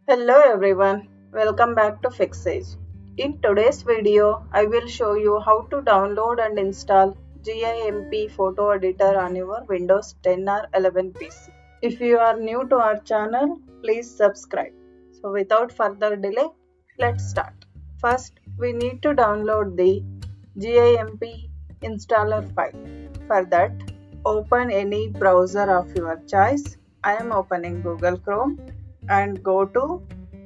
Hello everyone, welcome back to FixAge. In today's video, I will show you how to download and install GIMP photo editor on your Windows 10 or 11 PC. If you are new to our channel, please subscribe. So without further delay, let's start. First, we need to download the GIMP installer file. For that, open any browser of your choice. I am opening Google Chrome and go to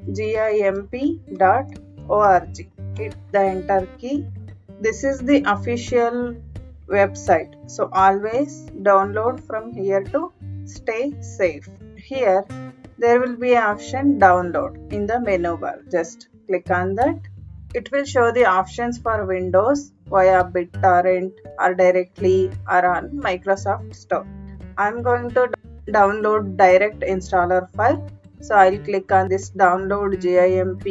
gimp.org. Hit the enter key. This is the official website, so always download from here to stay safe. Here there will be an option download in the menu bar. Just click on that. It will show the options for Windows via BitTorrent or directly or on Microsoft Store. I am going to download direct installer file. So I'll click on this download GIMP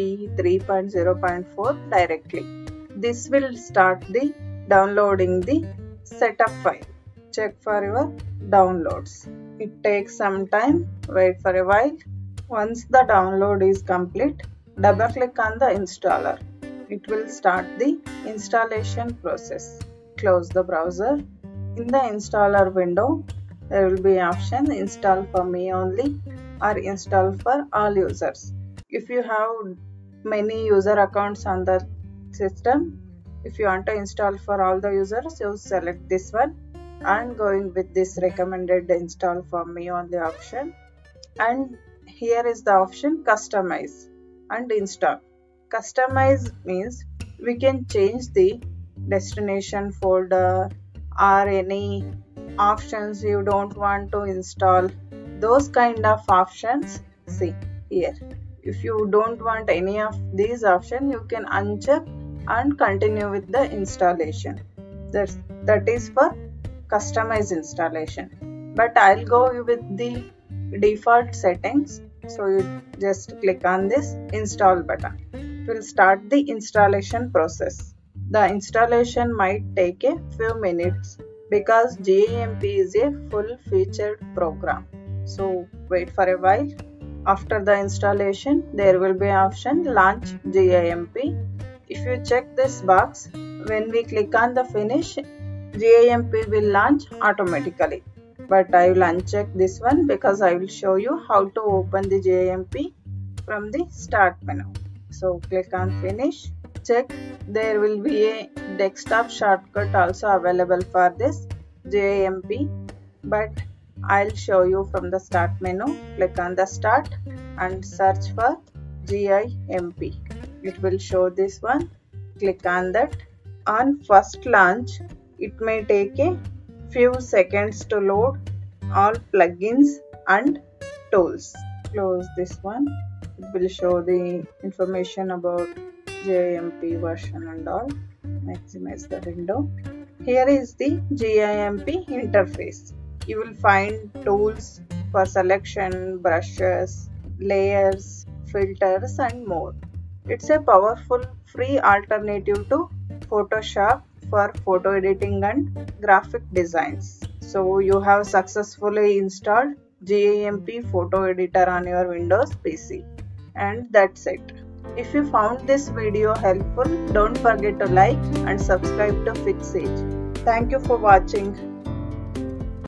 3.0.4 directly. This will start the downloading the setup file. Check for your downloads. It takes some time. Wait for a while. Once the download is complete, double click on the installer. It will start the installation process. Close the browser. In the installer window, there will be option install for me only or install for all users. If you have many user accounts on the system, if you want to install for all the users, you select this one. I am going with this recommended install for me only option, and here is the option customize and install. Customize means we can change the destination folder or any options you don't want to install. Those kind of options, see here. If you don't want any of these options, you can uncheck and continue with the installation. That is for customize installation. But I'll go with the default settings. So you just click on this install button. It will start the installation process. The installation might take a few minutes because GIMP is a full-featured program. So wait for a while. After the installation, there will be an option launch GIMP. If you check this box, when we click on the finish, GIMP will launch automatically. But I will uncheck this one because I will show you how to open the GIMP from the start menu. So click on finish. Check, there will be a desktop shortcut also available for this GIMP, but I'll show you from the start menu. Click on the start and search for GIMP. It will show this one. Click on that. On first launch, it may take a few seconds to load all plugins and tools. Close this one. It will show the information about GIMP version and all. Maximize the window. Here is the GIMP interface. You will find tools for selection, brushes, layers, filters and more. It's a powerful free alternative to Photoshop for photo editing and graphic designs. So you have successfully installed GIMP photo editor on your Windows PC. And that's it. If you found this video helpful, don't forget to like and subscribe to FixAge. Thank you for watching.